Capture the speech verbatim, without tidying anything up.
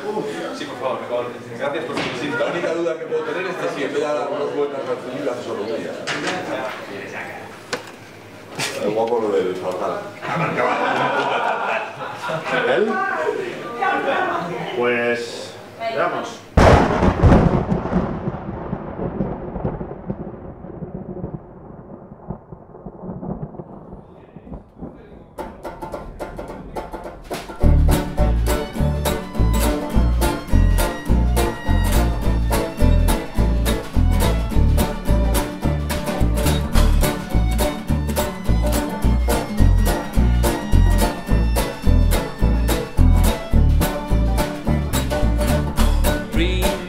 Sí, por favor, mejor. Gracias por su visita. La única duda que puedo tener es que si en vez de dar unas vueltas al cilindro hace solo una. Es guapo lo del fatal. ¿Él? Pues... veamos. Dream